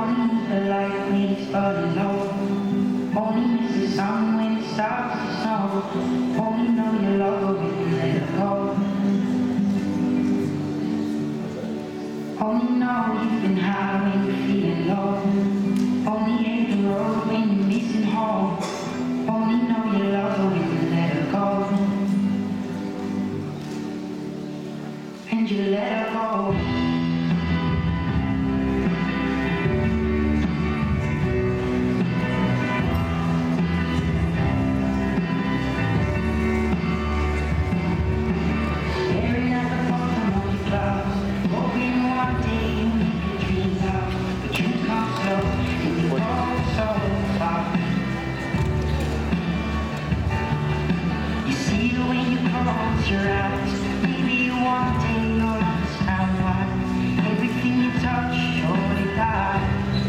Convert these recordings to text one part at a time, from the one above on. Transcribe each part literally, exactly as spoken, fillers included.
only the light when it's burning low. Only miss the sun when it starts to snow. Only know you love her when you let her go. Only know you've been high when you're feeling low. Only hate the road when you're missing home. Only know you love her when you let her go. And you let her go. Your eyes, maybe you one day you'll understand why everything you touch surely dies.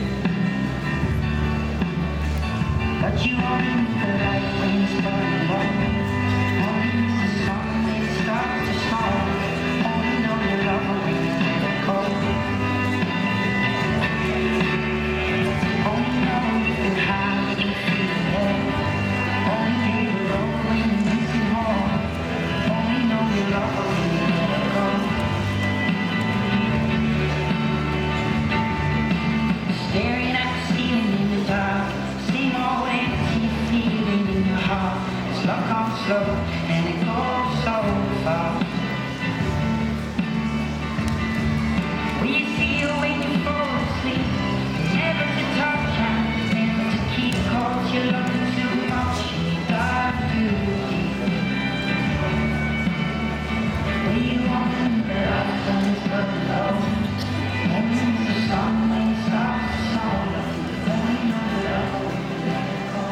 But you only need the light when it's burning low. Only miss the sun when it starts to snow. Only know you love her when you let her go. Only know you've been high when you feel low. Only hate the road when you're missing home. Only know you love her when you let her go. Staring at the ceiling in the dark, same old empty feeling in your heart. It's love comes slow and it goes so fast. Will you feel when you fall asleep? Never to touch and never to keep close. You love her too much, you dive too deep. We want the light when it's burning low. Only miss the sun when it starts to snow. Only know the love when you let it go.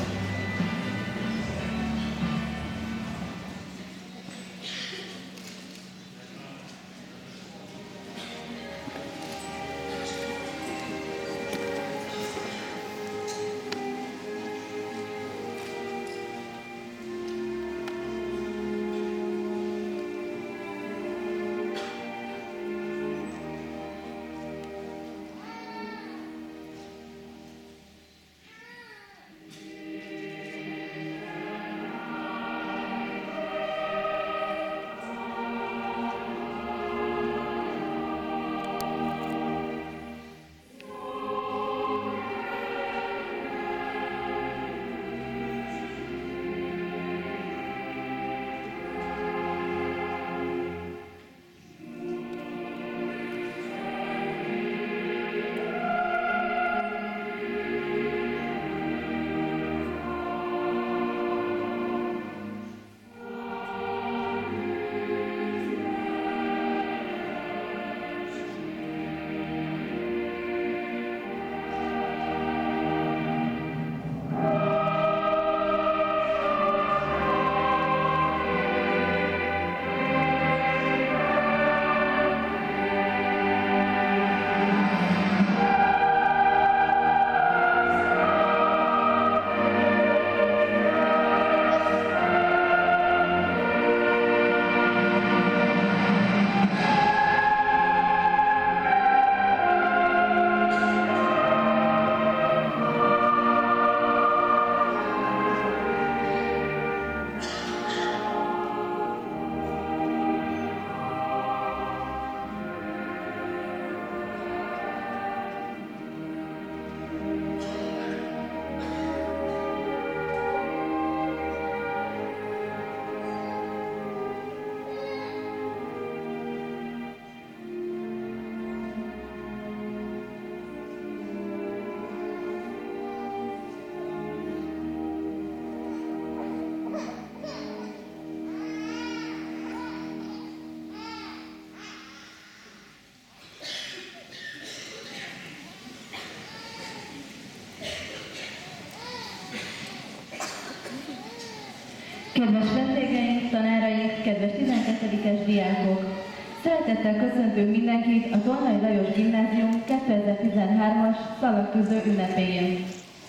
Kedves vendégeink, tanáraink, kedves tizenkettedikes diákok! Szeretettel köszöntünk mindenkit a Tolnai Lajos Gimnázium kétezer-tizenhármas szalagtűző ünnepéjén.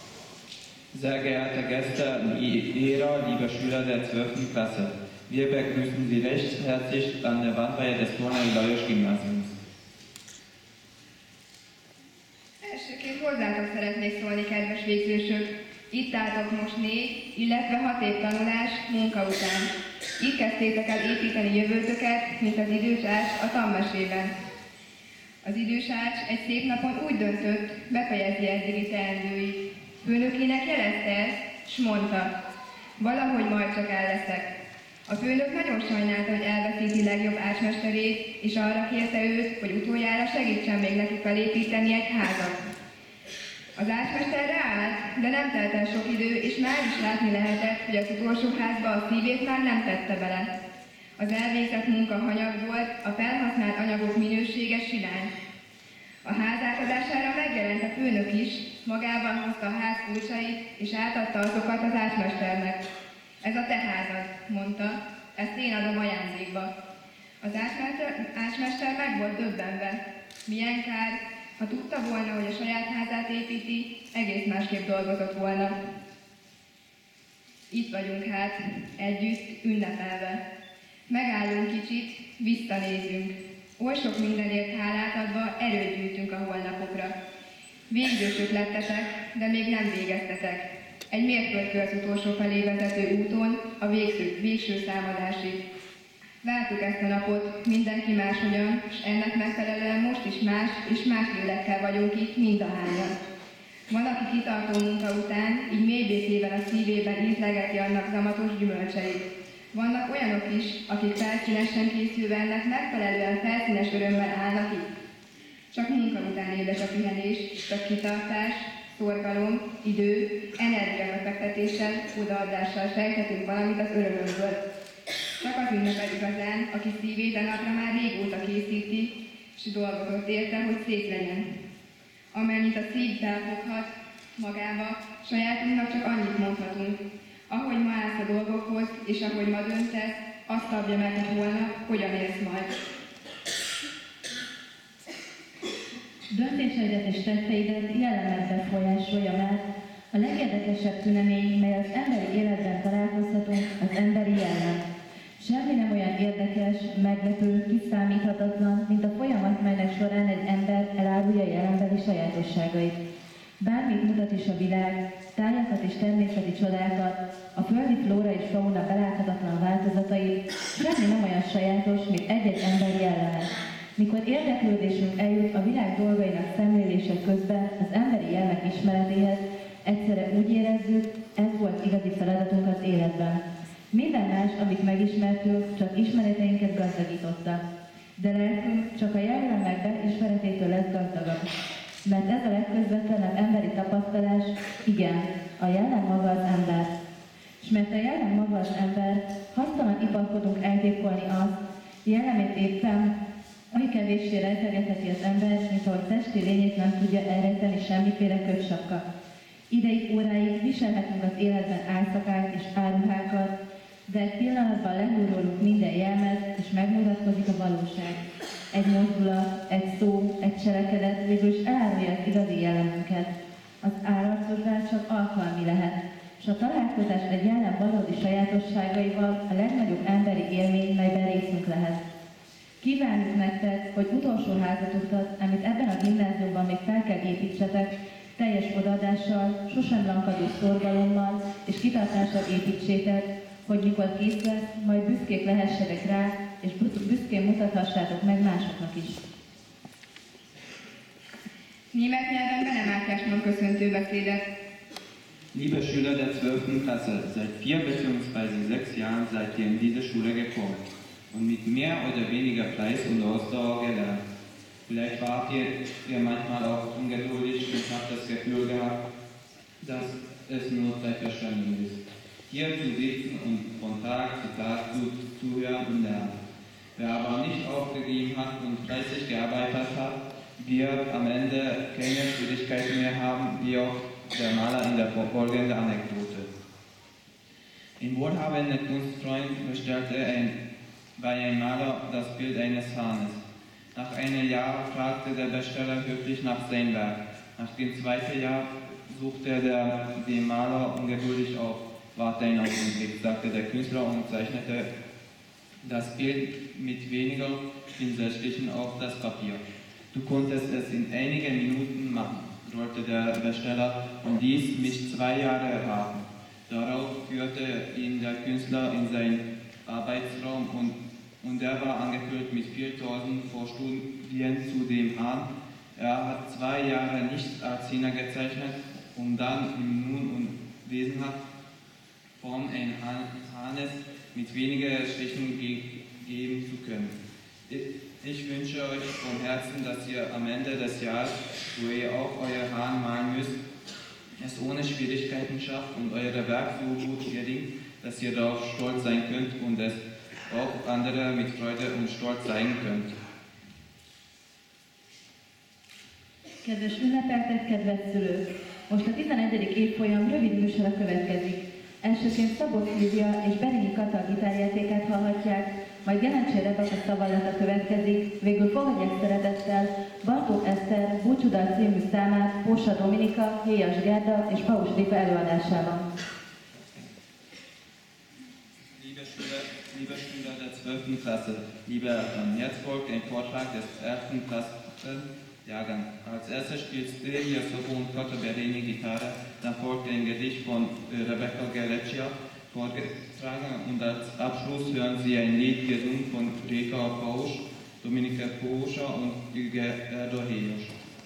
Sehr geehrte Gäste, Lehrer, liebe Schüler der zwölften Klasse, wir begrüßen Sie recht herzlich an der Wandreihe des Tolnai Lajos Gymnasiums. Elsőként voltátok most négy, illetve hat év tanulás, munka után. Így kezdtétek el építeni jövőtöket, mint az idős ács a tanmesében. Az idős ács egy szép napon úgy döntött, befejezi eddigi teendőit. Főnökének jelezte ezt, s mondta, valahogy majd csak el leszek. A főnök nagyon sajnálta, hogy elveszíti legjobb ácsmesterét, és arra kérte őt, hogy utoljára segítsen még neki felépíteni egy házat. Az ácsmester ráállt, de nem telt el sok idő, és már is látni lehetett, hogy az utolsó házba a szívét már nem tette bele. Az elvégzett munka hanyag volt, a felhasznált anyagok minősége silány. A ház átadására megjelent a főnök is, magával hozta a ház kulcsait, és átadta azokat az ácsmesternek. Ez a te házad, mondta, ezt én adom ajándékba. Az ácsmester, ácsmester meg volt döbbenve. Milyen kár, ha tudta volna, hogy a saját házát építi, egész másképp dolgozott volna. Itt vagyunk hát, együtt, ünnepelve. Megállunk kicsit, visszanézünk. Oly sok mindenért hálát adva erőt gyűjtünk a holnapokra. Végzősök lettetek, de még nem végeztetek. Egy mérföldkő az utolsó felé vezető úton, a végső, végső számadásig. Vártuk ezt a napot, mindenki máshogyan, és ennek megfelelően most is más és más lélekkel vagyunk itt mindahányan. Van, aki kitartó munka után, így mélybékével a szívében ízlegeti annak zamatos gyümölcseit. Vannak olyanok is, akik felszínesen készülve ennek megfelelően felszínes örömmel állnak itt. Csak munka után édes a pihenés, csak kitartás, szorgalom, idő, energiabefektetéssel, odaadással sejthetünk valamit az örömömből. Csak az ünnepel igazán, aki szívét a napra már régóta készíti, és dolgozott érte, hogy szép legyen. Amennyit a szív felfoghat magába, sajátunknak csak annyit mondhatunk. Ahogy ma állsz a dolgokhoz, és ahogy ma döntesz, azt szabja meg, hogy holnap hogyan élsz majd. Döntéseidet és tetteidet jellemet befolyásolja, mert a legérdekesebb tünemény, mely az emberi életben találkozhatunk, az emberi jellem. Semmi nem olyan érdekes, meglepő, kiszámíthatatlan, mint a folyamat, melynek során egy ember elárulja jelenbeli sajátosságait. Bármit mutat is a világ, tájakat és természeti csodákat, a földi flóra és fauna beláthatatlan változatait, semmi nem olyan sajátos, mint egy-egy ember jelleme. Mikor érdeklődésünk eljut a világ dolgainak szemlélése közben az emberi jelleg ismeretéhez, egyszerre úgy érezzük, ez volt igazi feladatunk az életben. Minden más, amit megismertünk, csak ismereteinket gazdagította. De lelkünk csak a jellemek beismeretétől lesz gazdagabb. Mert ez a legközvetlenebb emberi tapasztalás, igen, a jellem maga az ember. És mert a jellem maga az ember, hasztalan iparkodunk eltépkolni azt, jellemét éppen, oly kevéssé rejtegetheti az ember, mint ahogy testi lényét nem tudja elrejteni semmiféle kötsapka. Ideig, óráig viselhetünk az életben álszakát és áruhákat, de egy pillanatban lehúr rólunk minden jelmet, és megmutatkozik a valóság. Egy mozdulat, egy szó, egy cselekedet végül is elárulja az igazi jellemünket. Az állarcosvár csak alkalmi lehet, és a találkozás egy jellem valódi sajátosságaival a legnagyobb emberi élmény, melyben részünk lehet. Kívánjuk nektek, hogy utolsó házatukat, amit ebben a gimnáziumban még fel kell építsetek, teljes odaadással, sosem lankadó szorgalommal és kitartással építsétek, hogy mikor kész lesz, majd büszkék lehessetek rá, és büszkén mutathassátok meg másoknak is. Német nyelven Bene Mátyás köszöntő beszédet. Liebe Schüler der zwölften Klasse, seit vier bzw. sechs Jahren seid ihr in diese Schule gekommen und mit mehr oder weniger Fleiß und Ausdauer gelernt. Vielleicht wart ihr, ihr manchmal auch ungeduldig und habt das Gefühl gehabt, dass es nur Zeitverschwendung ist, hier zu sitzen und von Tag zu Tag zu, zuhören und lernen. Wer aber nicht aufgegeben hat und fleißig gearbeitet hat, wird am Ende keine Schwierigkeiten mehr haben, wie auch der Maler in der folgenden Anekdote. Ein wohlhabender Kunstfreund bestellte ein, bei einem Maler das Bild eines Hahnes. Nach einem Jahr fragte der Besteller höflich nach seinem Werk. Nach dem zweiten Jahr suchte der, den Maler ungeduldig auf. Warte einen Augenblick, sagte der Künstler und zeichnete das Bild mit weniger Pinselstrichen auf das Papier. Du konntest es in einigen Minuten machen, drohte der Besteller, und dies mit zwei Jahren warten. Darauf führte ihn der Künstler in seinen Arbeitsraum und, und der war angefüllt mit viertausend Vorstudien zu dem Hahn. Er hat zwei Jahre nicht als China gezeichnet, um dann im Nun und wesenhaft Form ein Hahnes mit weniger Strichen ge geben zu können. Ich, ich wünsche euch von Herzen, dass ihr am Ende des Jahres, wo ihr auch euer Hahn malen müsst, es ohne Schwierigkeiten schafft und euer Werk so gut gelingt, dass ihr darauf stolz sein könnt und es auch andere mit Freude und Stolz zeigen könnt. Kedves ünnepeltek, kedves szülők! Most a tizenegyedik évfolyam rövid műsora következik. Elsőként Szabó Szilvia és Berényi Kata gitárjátékát hallhatják, majd Gelencsér Rebeka szavallata következik, végül fogadják szeretettel Bartók Eszter Búcsúdal című számát Pósa Dominika, Héjas Gerda és Paus Rika előadásában. Liebe Schüler, liebe Schüler der zwölften Klasse, liebe Eltern, jetzt folgt ein Vortrag des ersten Klassenjahrgang. Als erstes spielt Silvia Szabó und Kata Berényi Gitarre, dann folgt ein Gedicht von Rebecca Geleccia vorgetragen und als Abschluss hören Sie ein Lied gesungen von Rika Paus, Dominika Pósa und Gerda Héjas.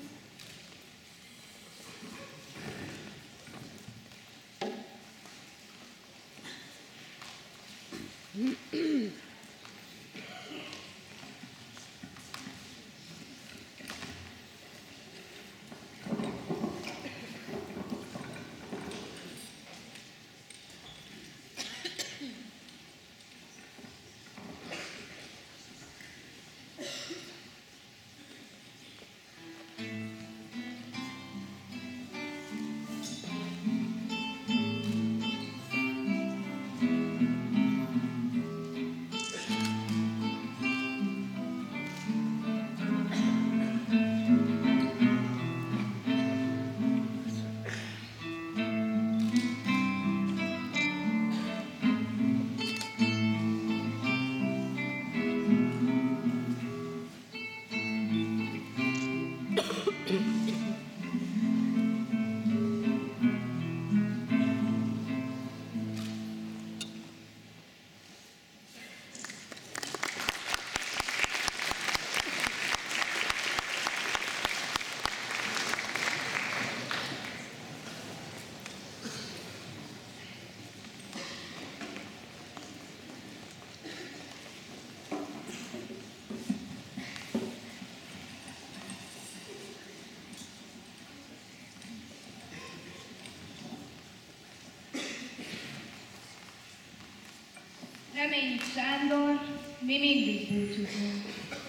Reményi Sándor, mi mindig búcsúzunk.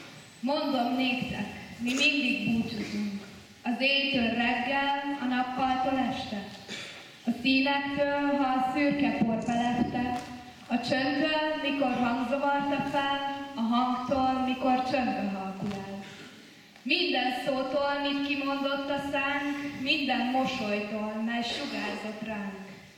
Mondom néktek, mi mindig búcsúzunk. Az éjtől reggel, a nappaltól este. A színektől, ha a szürke por belepte. A csöndtől, mikor hangzavarta fel, a hangtól, mikor csöndbe halkul el. Minden szótól, mit kimondott a szánk, minden mosolytól, mely sugárzott ránk.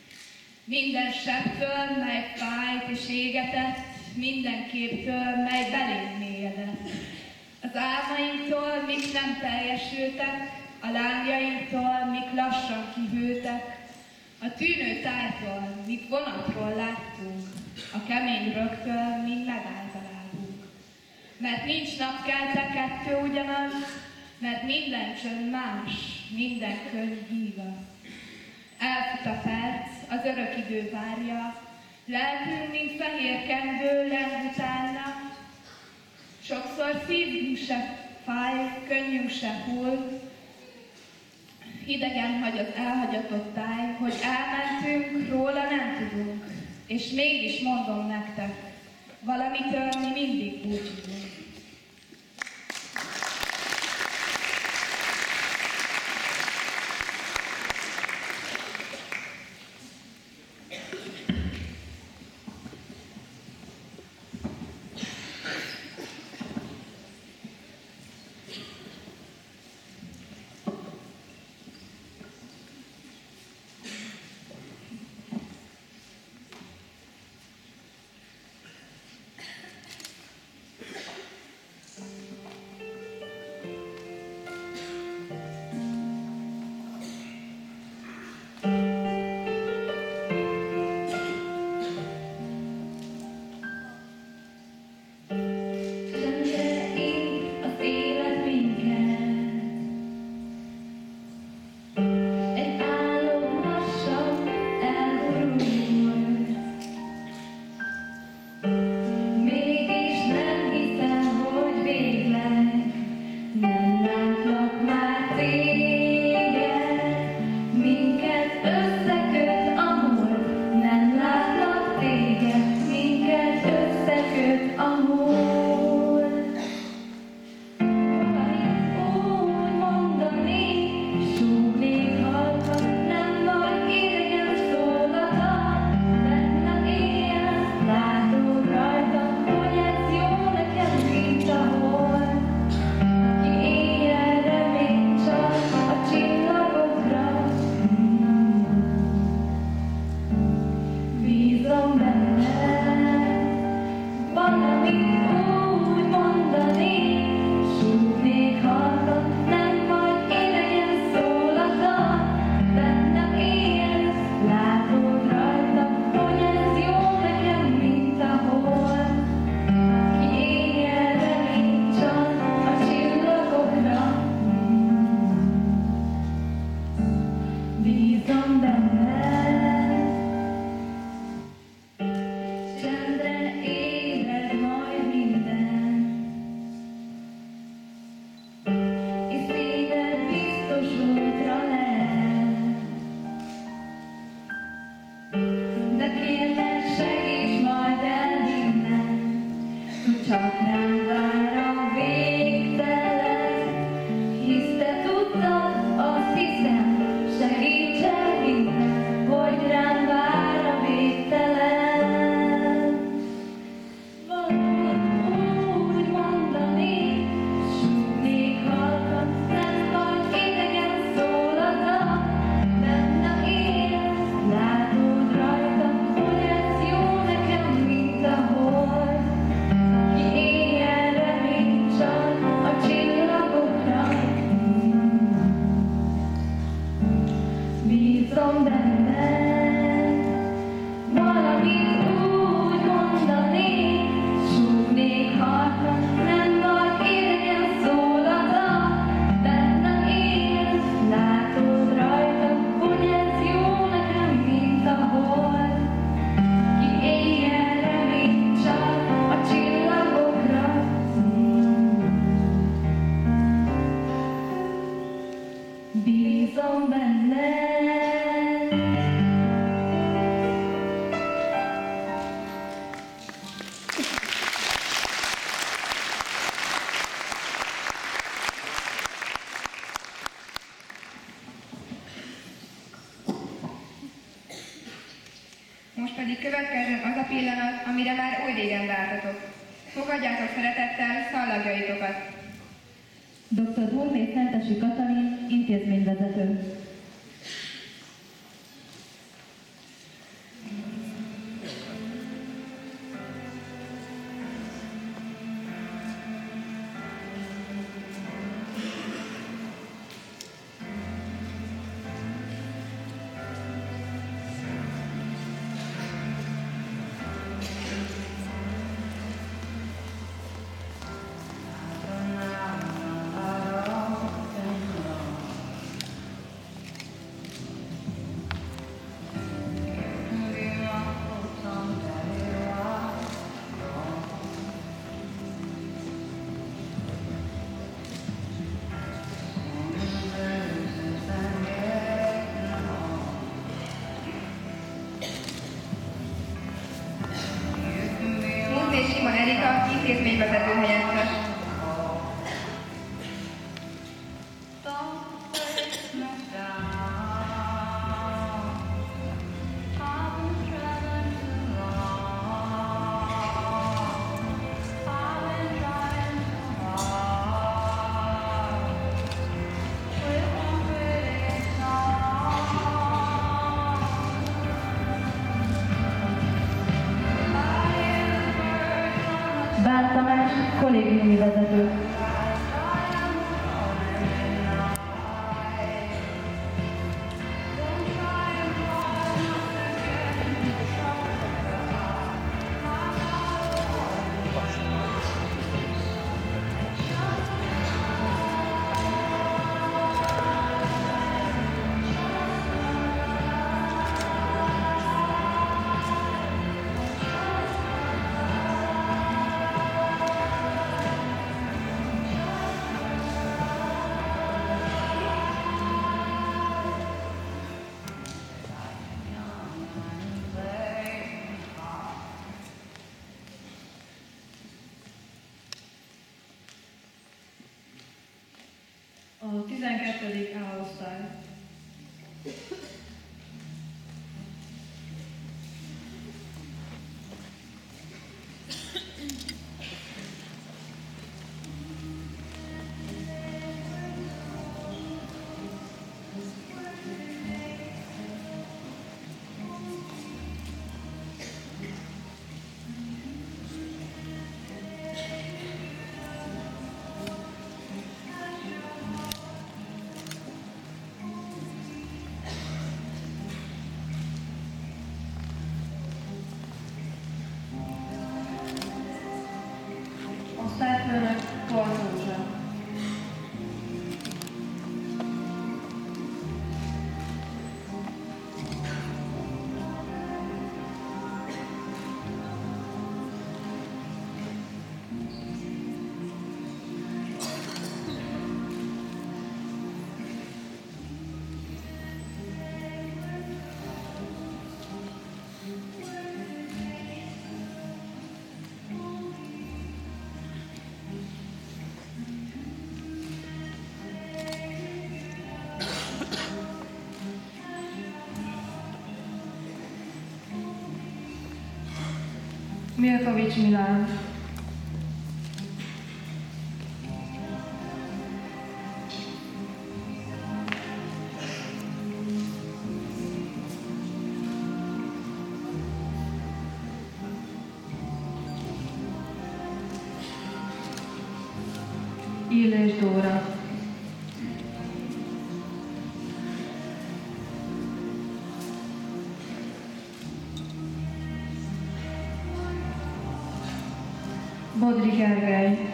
Minden sebtől, mely fájt és égetett, minden képtől, mely belénk mélyedett. Az álmainktól, mik nem teljesültek, a lángjainktól, mik lassan kihűltek, a tűnő tájtól, mit vonatról láttunk, a kemény rögtől, mint megállt a lábunk. Mert nincs napkelte kettő ugyanaz, mert minden csönd más, minden könyv híva. Elfut a perc, az örök idő várja, lelkünk, mint fehér kendő, leng utána. Sokszor szívünk se fáj, könnyünk se hull, hidegen hagy az elhagyatott táj, hogy elmentünk, róla nem tudunk, és mégis mondom nektek, valamitől mi mindig búcsúzunk. csak rám vár a végtelen, hisz te tudtad, azt hiszem, segítsen innen, hogy rám vár a végtelen. Valahogy úgy mondani, súgnék halkan, nem vagy idegen szólata, bennem élsz, látod rajtam, hogy ez jó nekem, mint a hold. Ki éjjel reményt csal a csillagokra, bízom benned. Valamit úgy mondanék, súgnék halkan, nem vagy idegen szólata, bennem élsz, látod rajtam, hogy ez jó nekem, mint a hold. Ki éjjel reményt csal a csillagokra, bízom benned. Most pedig következzen az a pillanat, amire már oly régen vártatok. Fogadjátok szeretettel szallagjaitokat. doktor Hurmé Szentesi Katalin, intézményvezető. Muszné Simon Erika, intézményvezető helyettes. Bán Tamás, kollégiumi vezető. A tizenkettedik A osztály. Osztályfőnök Kortózsa. Milkovics Milán. Illés Dóra. Bodri Gergely.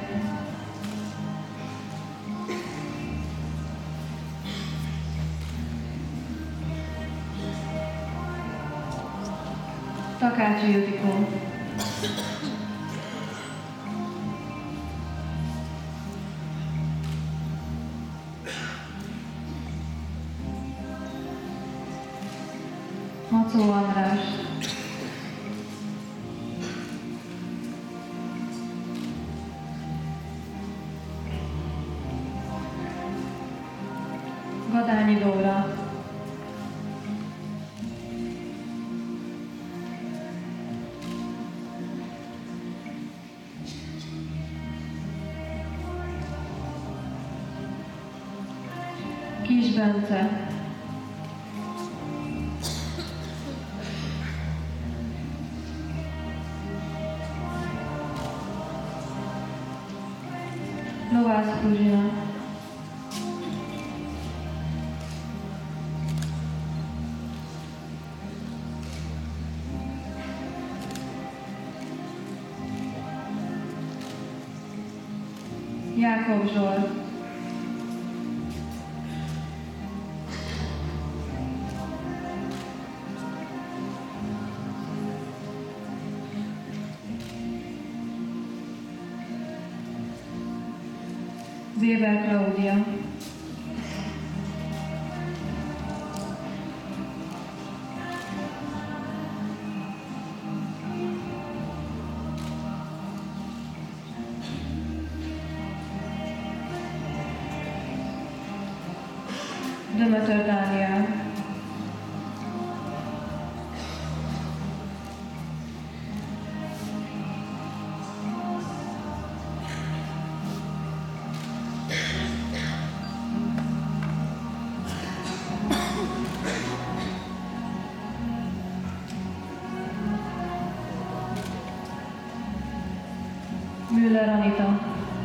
Takács Ildikó. Macó András. Gadányi Dóra. Kis Bence. Lovász Kruzsina. Jákob Zsolt. Weber Klaudia. Dömötör Dániel. Müller Anita.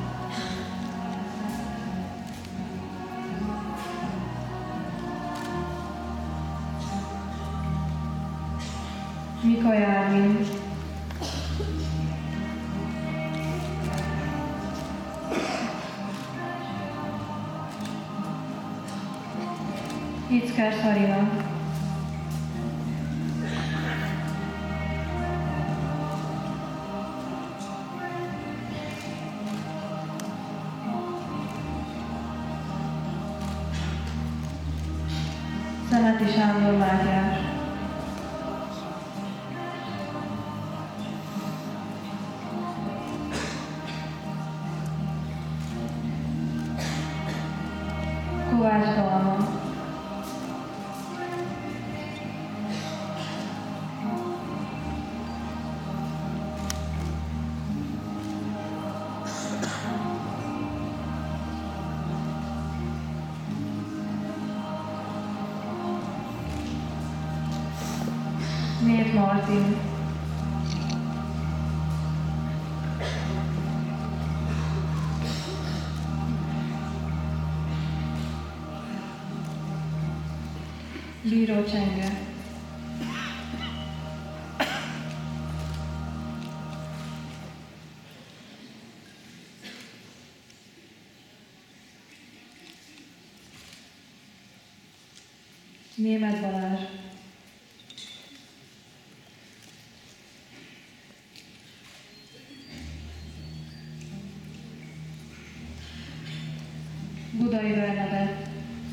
Mika Járvin. Ickár Szarina. Szemeti Sándor Mátyás. Kovács Dalma. Név Martin. Bíró Csenge. Németh Balázs. Budai Bernadett.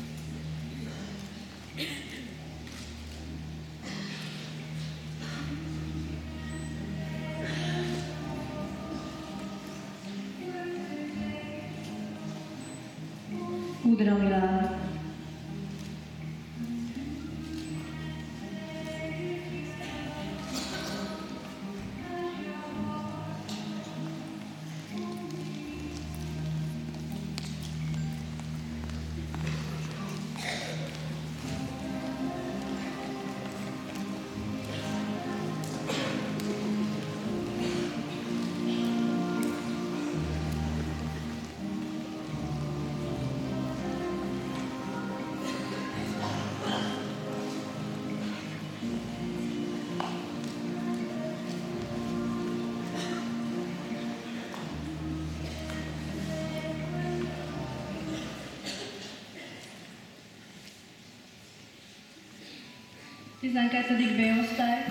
Udra Milán. tizenkettedik B osztály.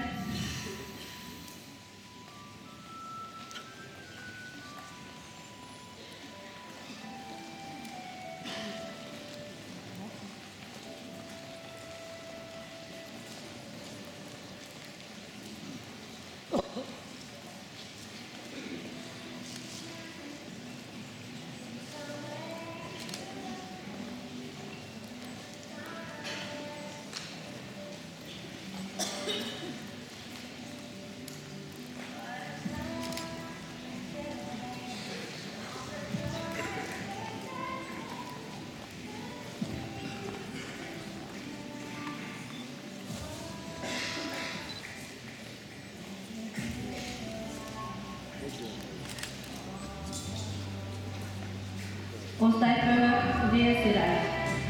Osztályfőnök Dél Szilárd.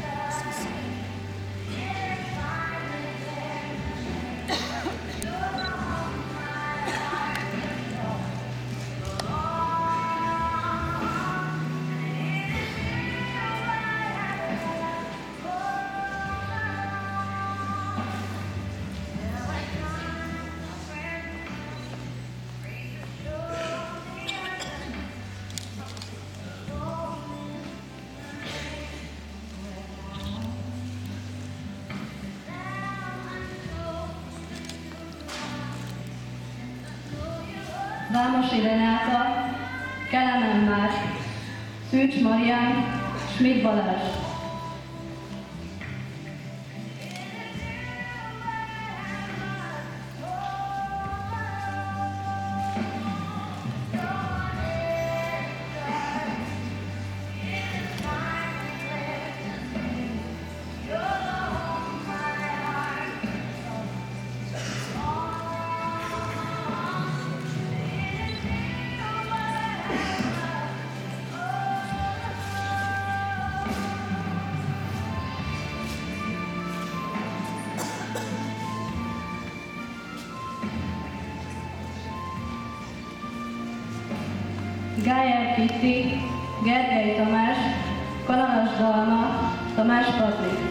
Vámosi Renáta, Kelemen Márk, Szűcs Marián, Schmidt Balázs. Gájer Kitti, Gergely Tamás, Kanalas Dalma, Tamás Patrik.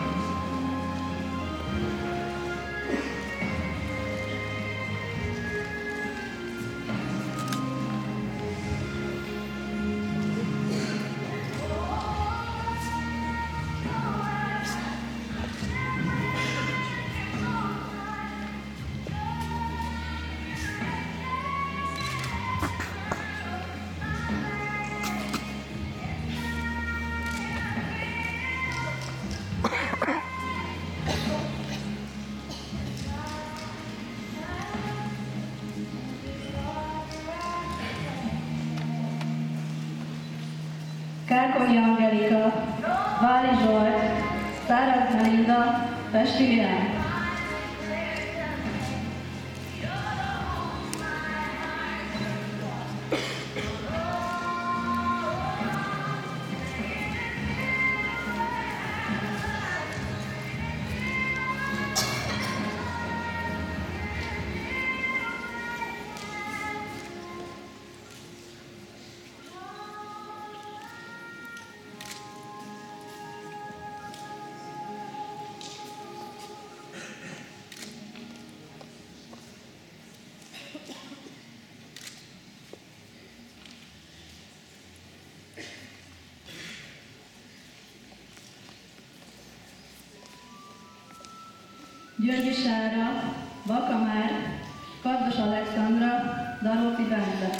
Kárkonyi Angelika, Váli Zsolt, Száraz Melinda, Pesti Milán. Györgyi Sára, Baka Márk, Kardos Alexandra, Daróti Bence.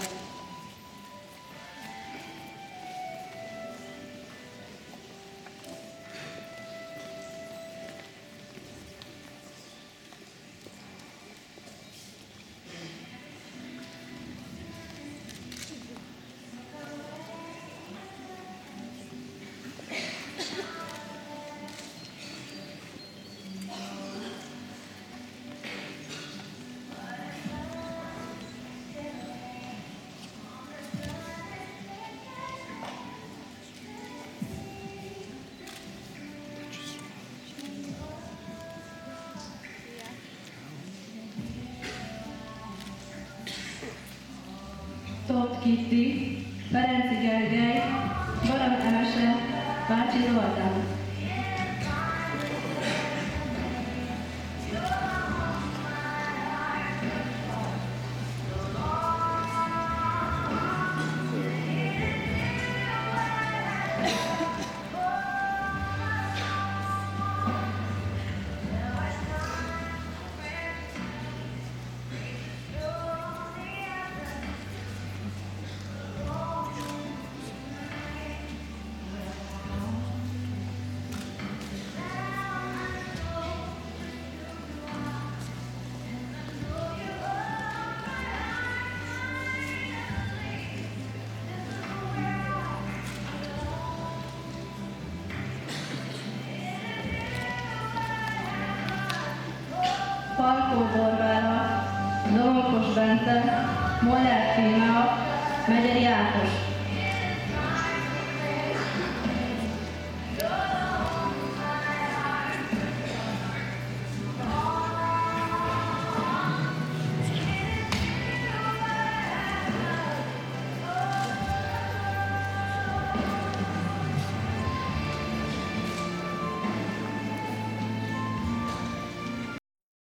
Tóth Kitti, Ferenci Gergely, Garam Emese, Bácsi Zoltán. Falkó Borbála, Domonkos Bence, Moller Tímea, Megyeri Ákos.